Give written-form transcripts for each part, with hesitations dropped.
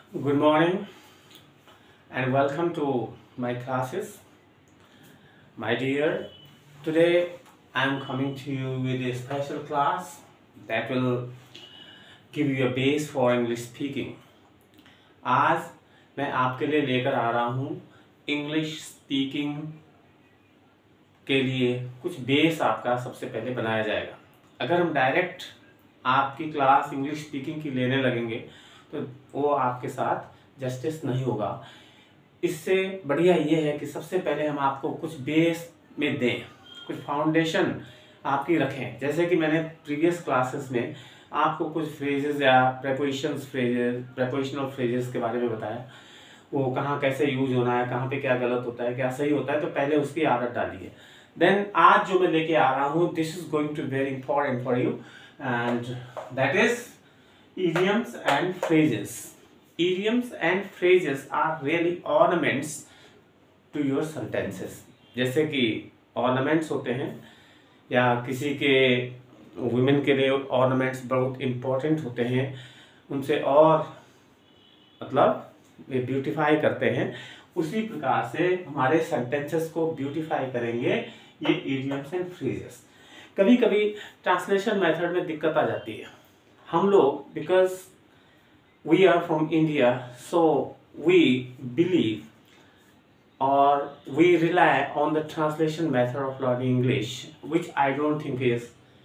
Good morning and welcome to my classes. My dear, today I am coming to you with a special class that will give you a base for English speaking. आज मैं आपके लिए लेकर आ रहा हूँ English speaking के लिए कुछ बेस आपका सबसे पहले बनाया जाएगा। अगर हम डायरेक्ट आपकी क्लास इंग्लिश स्पीकिंग की लेने लगेंगे तो वो आपके साथ जस्टिस नहीं होगा। इससे बढ़िया ये है कि सबसे पहले हम आपको कुछ बेस में दें, कुछ फाउंडेशन आपकी रखें। जैसे कि मैंने प्रीवियस क्लासेस में आपको कुछ फ्रेजेस या प्रेपोजिशनल फ्रेजेस के बारे में बताया, वो कहाँ कैसे यूज होना है, कहाँ पे क्या गलत होता है, क्या सही होता है, तो पहले उसकी आदत डालिए। देन आज जो मैं लेके आ रहा हूँ, this is going to very important for you and that is idioms and phrases. Idioms and phrases are really ornaments to your sentences. जैसे कि ornaments होते हैं या किसी के women के लिए ornaments बहुत important होते हैं, उनसे और मतलब वे ब्यूटिफाई करते हैं। उसी प्रकार से हमारे sentences को ब्यूटिफाई करेंगे ये idioms and phrases। कभी कभी ट्रांसलेशन मेथड में दिक्कत आ जाती है। हम लोग because we are from India, so we believe or we rely on the translation method of learning English, which I don't think is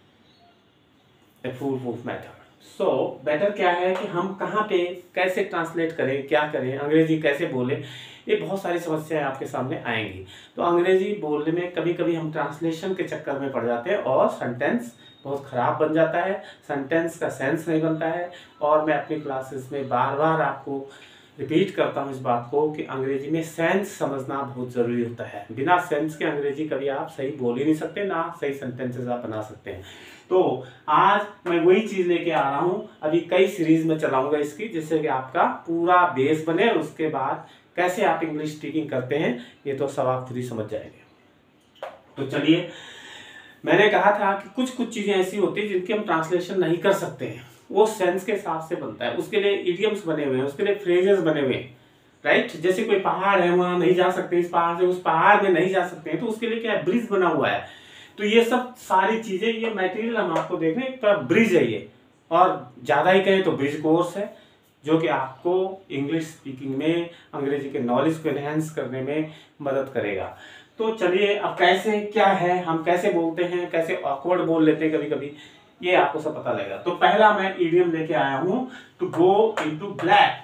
a foolproof method. So better क्या है कि हम कहाँ पे कैसे ट्रांसलेट करें, क्या करें, अंग्रेजी कैसे बोलें, ये बहुत सारी समस्याएं आपके सामने आएंगी। तो अंग्रेजी बोलने में कभी कभी हम ट्रांसलेशन के चक्कर में पड़ जाते हैं और सेंटेंस बहुत ख़राब बन जाता है, सेंटेंस का सेंस नहीं बनता है। और मैं अपनी क्लासेस में बार बार आपको रिपीट करता हूँ इस बात को कि अंग्रेजी में सेंस समझना बहुत ज़रूरी होता है। बिना सेंस के अंग्रेजी कभी आप सही बोल ही नहीं सकते, ना सही सेंटेंसेस आप बना सकते हैं। तो आज मैं वही चीज़ लेके आ रहा हूँ। अभी कई सीरीज में चलाऊंगा इसकी, जिससे कि आपका पूरा बेस बने और उसके बाद कैसे आप इंग्लिश स्पीकिंग करते हैं ये तो सब आप खुद ही समझ जाएंगे। तो चलिए, मैंने कहा था कि कुछ कुछ चीजें ऐसी होती है जिनकी हम ट्रांसलेशन नहीं कर सकते हैं, वो सेंस के हिसाब से बनता है। उसके लिए इडियम्स बने हुए हैं, उसके लिए फ्रेजेस बने हुए हैं, राइट। जैसे कोई पहाड़ है, वहां नहीं जा सकते, इस पहाड़ से उस पहाड़ में नहीं जा सकते हैं, तो उसके लिए क्या है, ब्रिज बना हुआ है। तो ये सब सारी चीजें, ये मटेरियल हम आपको देख रहे हैं, एक ब्रिज है ये। और ज्यादा ही कहें तो ब्रिज कोर्स है, जो कि आपको इंग्लिश स्पीकिंग में अंग्रेजी के नॉलेज को एनहेंस करने में मदद करेगा। तो चलिए, अब कैसे क्या है, हम कैसे बोलते हैं, कैसे ऑकवर्ड बोल लेते हैं कभी कभी, ये आपको सब पता लगेगा। तो पहला मैं इडियम लेके आया हूं, टू गो इनटू ब्लैक।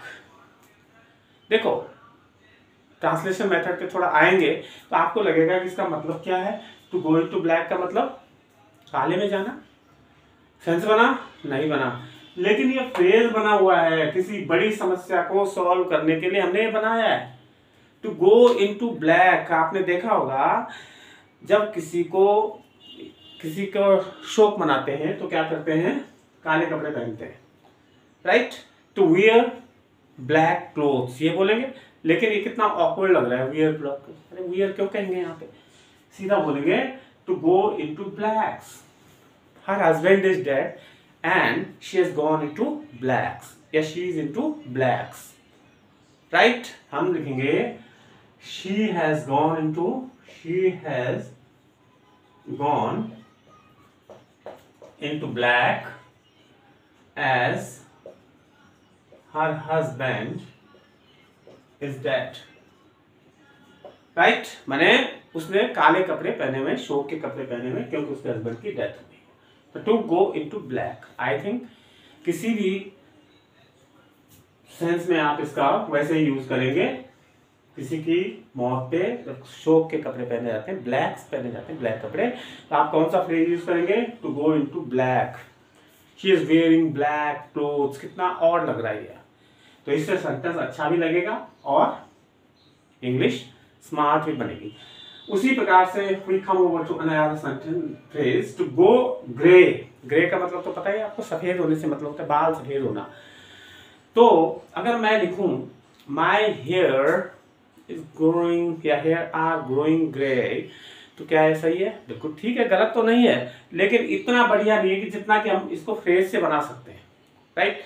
देखो, ट्रांसलेशन मेथड पे थोड़ा आएंगे तो आपको लगेगा कि इसका मतलब क्या है। टू गो इनटू ब्लैक का मतलब काले में जाना। सेंस बना? नहीं बना। लेकिन ये फ्रेज बना हुआ है, किसी बड़ी समस्या को सॉल्व करने के लिए हमने ये बनाया है। टू गो इनटू ब्लैक, आपने देखा होगा जब किसी को शोक मनाते हैं तो क्या करते हैं, काले कपड़े पहनते हैं, right. To wear black clothes ये बोलेंगे, लेकिन ये कितना ऑकवर्ड लग रहा है, वियर ब्लैक। अरे वियर क्यों कहेंगे, यहाँ पे सीधा बोलेंगे टू गो इनटू ब्लैक्स। हर husband is dead and she has gone into blacks, या she is into blacks, right. हम लिखेंगे she has gone into black as her husband is dead, right। माने उसने काले कपड़े पहने हुए, शोक के कपड़े पहने हुए, क्योंकि उसके हस्बैंड की डेथ हो गई। तो to go into black, I think किसी भी सेंस में आप इसका वैसे ही यूज करेंगे। किसी की मौत पे शोक के कपड़े पहने जाते हैं, ब्लैक्स पहने जाते हैं, ब्लैक कपड़े, तो आप कौन सा फ्रेज यूज करेंगे, to go into black. She is wearing black clothes, कितना और लग रहा है। तो इससे सेंटेंस अच्छा भी लगेगा और इंग्लिश स्मार्ट भी बनेगी। उसी प्रकार से we come over to another sentence phrase, to go grey. Grey का मतलब तो पता है आपको, सफेद होने से मतलब होता है बाल सफेद होना। तो अगर मैं लिखूं माई हेयर is growing या hair are growing gray, तो क्या है, सही है, बिल्कुल ठीक है, गलत तो नहीं है, लेकिन इतना बढ़िया नहीं है कि जितना कि हम इसको फ्रेज से बना सकते हैं, राइट।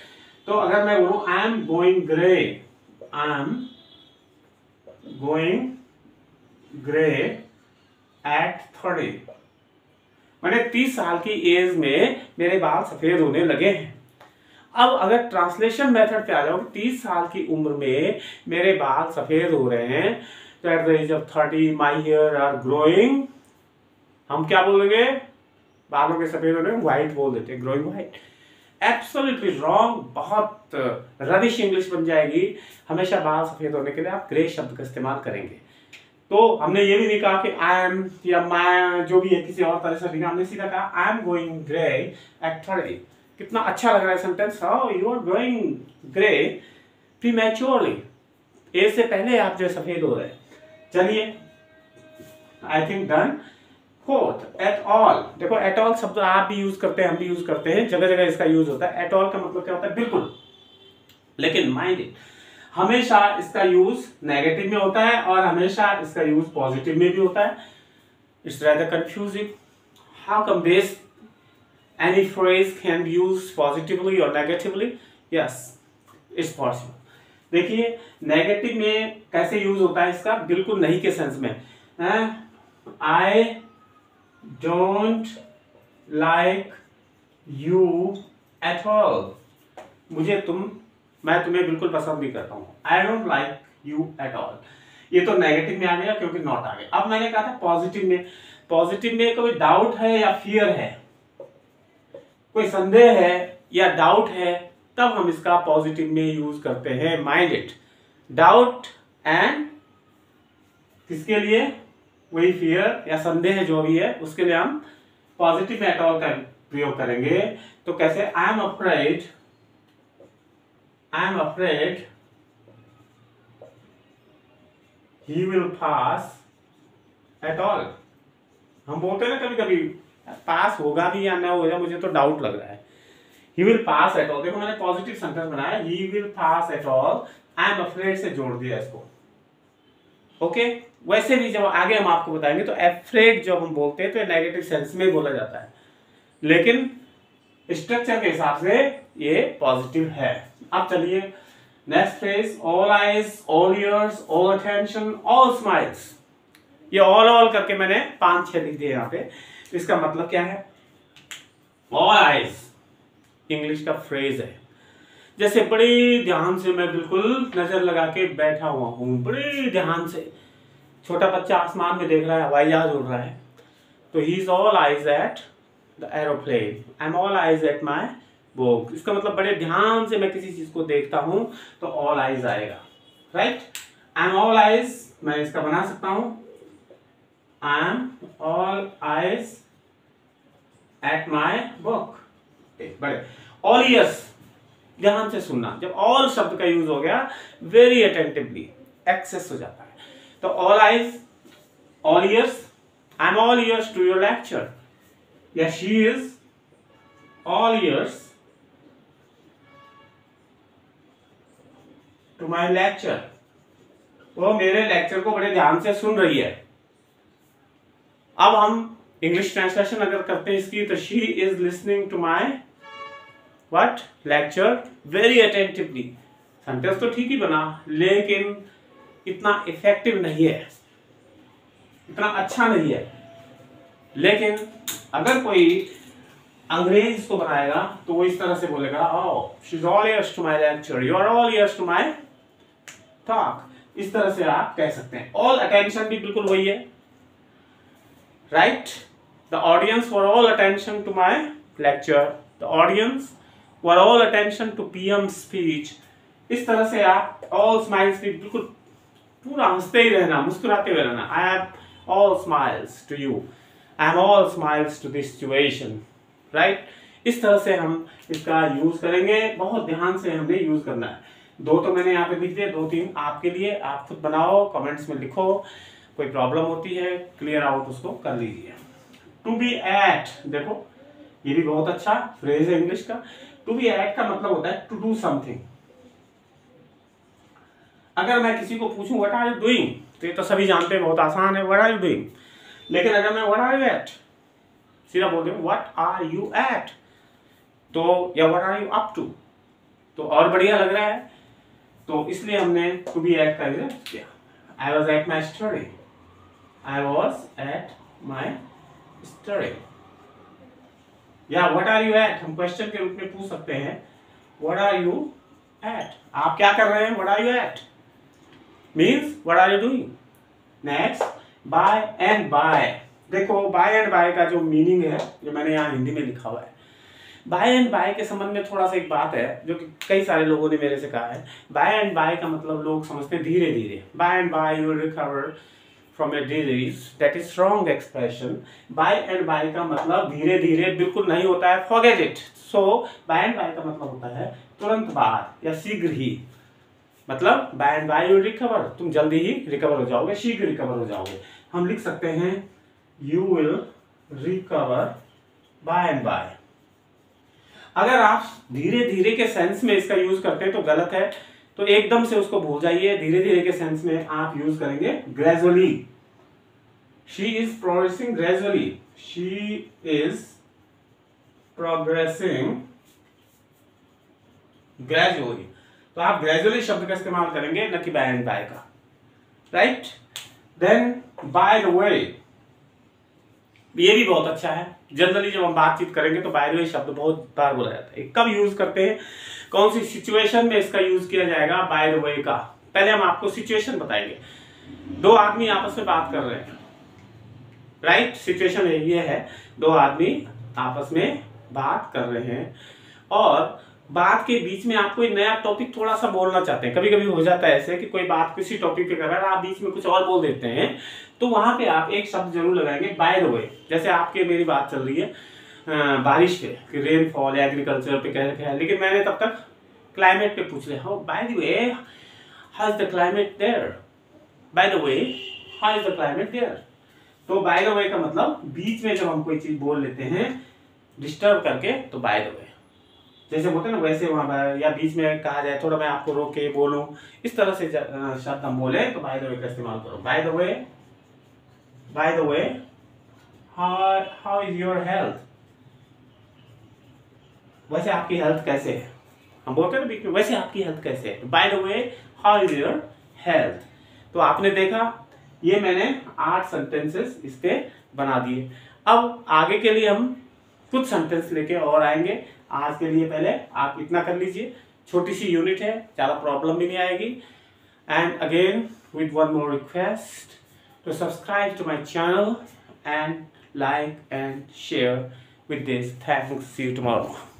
तो अगर मैं बोलूं I am going grey, I am going grey at 30, मैंने 30 साल की एज में मेरे बाल सफेद होने लगे हैं। अब अगर ट्रांसलेशन मेथड पे आ जाओ, 30 साल की उम्र में मेरे बाल सफेद हो रहे हैं, तो at the age of 30 my hair are growing, हम क्या बोलेंगे? बालों के सफेद होने व्हाइट बोल देते हैं, ग्रोइंग व्हाइट। एब्सोल्युटली रॉन्ग, बहुत रबिश इंग्लिश बन जाएगी। हमेशा बाल सफेद होने के लिए आप ग्रे शब्द का इस्तेमाल करेंगे। तो हमने ये भी नहीं कहा कि आई एम या मैं जो भी है किसी और तरह से लिखा, हमने सीधा कहा I am going grey at 30। कितना अच्छा लग रहा है sentence, how you are going grey prematurely, age से पहले आप जो सफेद हो रहे हैं। चलिए, I think done. Fourth, at all. देखो एट ऑल शब्द आप भी यूज करते हैं, हम भी यूज करते हैं, जगह जगह इसका यूज होता है। एट ऑल का मतलब क्या होता है? बिल्कुल। लेकिन माइंड इट, हमेशा इसका यूज नेगेटिव में होता है और हमेशा इसका यूज पॉजिटिव में भी होता है। It's rather confusing. How come this any phrase can be used positively or negatively? Yes, it's possible. देखिए नेगेटिव में कैसे यूज होता है इसका, बिल्कुल नहीं के सेंस में। I don't like you at all. मैं तुम्हें बिल्कुल पसंद नहीं करता हूँ। I don't like you at all. ये तो नेगेटिव में आ गया क्योंकि नॉट आ गया। अब मैंने कहा था पॉजिटिव में। पॉजिटिव में कोई डाउट है या फियर है, कोई संदेह है या डाउट है, तब हम इसका पॉजिटिव में यूज करते हैं। माइंड इट, डाउट एंड किसके लिए? वही फियर या संदेह जो भी है उसके लिए हम पॉजिटिव में एट ऑल का प्रयोग करेंगे। तो कैसे? I am afraid he will pass at all. हम बोलते हैं ना कभी कभी पास होगा भी या ना होगा, मुझे तो डाउट लग रहा है। he will pass at all, देखो मैंने पॉजिटिव सेंटेंस बनाया, he will pass at all, I am afraid से जोड़ दिया इसको। ओके, वैसे भी जब आगे हम आपको बताएंगे तो afraid जब हम बोलते हैं तो नेगेटिव सेंस में बोला जाता है, लेकिन स्ट्रक्चर के हिसाब से ये पॉजिटिव है। अब चलिए next phrase, all eyes, all ears, all attention, all smiles. ये ऑल करके मैंने 5-6 लिख दिए यहाँ पे। तो इसका मतलब क्या है? ऑल आइज इंग्लिश का फ्रेज है। जैसे बड़े ध्यान से मैं बिल्कुल नजर लगा के बैठा हुआ हूं, बड़े ध्यान से। छोटा बच्चा आसमान में देख रहा है, हवाई जहाज उड़ रहा है, तो he is all eyes at the aeroplane, I am all eyes at my book. इसका मतलब बड़े ध्यान से मैं किसी चीज को देखता हूं तो ऑल आइज आएगा, right? I am all eyes, मैं इसका बना सकता हूं, I am all eyes at my book. बड़े ऑल ईयर्स, ध्यान से सुनना। जब ऑल शब्द का यूज हो गया, वेरी अटेंटिवली, एक्सेस हो जाता है। तो all eyes, all ears, I am all ears to your lecture, या she is all ears to my lecture. वो मेरे लेक्चर को बड़े ध्यान से सुन रही है। अब हम इंग्लिश ट्रांसलेशन अगर करते हैं इसकी, तो she is listening to my what lecture very attentively. Sentence तो ठीक ही बना, लेकिन इतना इफेक्टिव नहीं है, इतना अच्छा नहीं है। लेकिन अगर कोई अंग्रेज इसको बनाएगा तो वो इस तरह से बोलेगा, oh she is all ears to my lecture, you are all ears to my talk. इस तरह से आप कह सकते हैं। ऑल अटेंशन भी बिल्कुल वही है, right? The audience were all attention to my lecture, the audience were all attention to PM speech. इस तरह से आप ऑल स्माइल्स भी बिल्कुल पूरा हंसते ही रहना, मुस्कुराते हुए रहना। I am all smiles to you, I am all smiles to this situation, right? इस तरह से हम इसका यूज करेंगे। बहुत ध्यान से हमें यूज करना है। 2 तो मैंने यहाँ पे लिख दिए, 2-3 आपके लिए, आप खुद बनाओ, कमेंट्स में लिखो। कोई प्रॉब्लम होती है क्लियर आउट उसको कर लीजिए। टू बी एट, देखो ये भी बहुत अच्छा फ्रेज है इंग्लिश का। टू बी एट का मतलब होता है टू डू समथिंग। अगर मैं किसी को पूछूं व्हाट आर यू डूइंग, तो ये तो सभी जानते हैं, बहुत आसान है, व्हाट आर यू डूइंग। लेकिन अगर मैं व्हाट आर यू एट सीधा बोल दूं व्हाट आर यू एट, तो या what are you up to, तो और बढ़िया लग रहा है, तो इसलिए हमने टू बी एट का यूज किया। I was at my study, I was at my study. या व्हाट आर यू एट, हम क्वेश्चन के रूप में पूछ सकते हैं व्हाट आर यू एट, आप क्या कर रहे हैं, what are you at means what are you doing. Next, by and by. देखो बाय एंड बाय का जो मीनिंग है, जो मैंने यहाँ हिंदी में लिखा हुआ है, बाय एंड बाय के संबंध में थोड़ा सा एक बात है जो कि कई सारे लोगों ने मेरे से कहा है। बाय एंड बाय का मतलब लोग समझते हैं धीरे धीरे। By and by you will recover from your disease, that is wrong expression. By and by का मतलब धीरे धीरे बिल्कुल नहीं होता है, forget it. So by and by का मतलब होता है तुरंत बाद या शीघ्र ही। मतलब by and by you recover, तुम जल्दी ही रिकवर हो जाओगे, शीघ्र रिकवर हो जाओगे। हम लिख सकते हैं you will recover by and by. अगर आप धीरे धीरे के सेंस में इसका यूज करते हैं तो गलत है, तो एकदम से उसको भूल जाइए। धीरे धीरे के सेंस में आप यूज करेंगे gradually. She is progressing gradually, she is progressing gradually. तो आप ग्रेजुअली शब्द का इस्तेमाल करेंगे, न कि बाय एंड बाय का, right. Then by the way, ये भी बहुत अच्छा है। जनरली जब हम बातचीत करेंगे तो बाय द वे शब्द बहुत बार बोला जाता है। कब यूज करते हैं, कौन सी सिचुएशन में इसका यूज किया जाएगा बाय द वे का, पहले हम आपको सिचुएशन बताएंगे। दो आदमी आपस में बात कर रहे हैं, राइट। सिचुएशन ये है, दो आदमी आपस में बात कर रहे हैं और बात के बीच में आप कोई नया टॉपिक थोड़ा सा बोलना चाहते हैं। कभी कभी हो जाता है ऐसे कि कोई बात किसी टॉपिक पे कर रहा है, आप बीच में कुछ और बोल देते हैं, तो वहां पे आप एक शब्द जरूर लगाएंगे बाय द वे। जैसे आपके मेरी बात चल रही है बारिश पे, कि रेनफॉल एग्रीकल्चर पे कह रहे हैं, लेकिन मैंने तब तक क्लाइमेट पे पूछ लिया, how by the way how is the climate there, by the way how is the climate there. तो बाय द वे का मतलब बीच में जब हम कोई चीज बोल लेते हैं डिस्टर्ब करके, तो बाय द वे। जैसे बोलते हैं ना वैसे वहां पर, या बीच में कहा जाए थोड़ा मैं आपको रोक के बोलूं, इस तरह से शब्द हम बोले तो बाय द वे का इस्तेमाल करो। By the way how is your health, वैसे आपकी हेल्थ कैसे है, हम बोलते हैं ना बीच में वैसे आपकी हेल्थ कैसे है, by the way how is your health. तो आपने देखा ये मैंने 8 सेंटेंसेस इस पे बना दिए। अब आगे के लिए हम कुछ सेंटेंस लेके और आएंगे। आज के लिए पहले आप इतना कर लीजिए, छोटी सी यूनिट है, ज्यादा प्रॉब्लम भी नहीं आएगी। And again with one more request to subscribe to my channel and like and share with this. Thanks, see you tomorrow.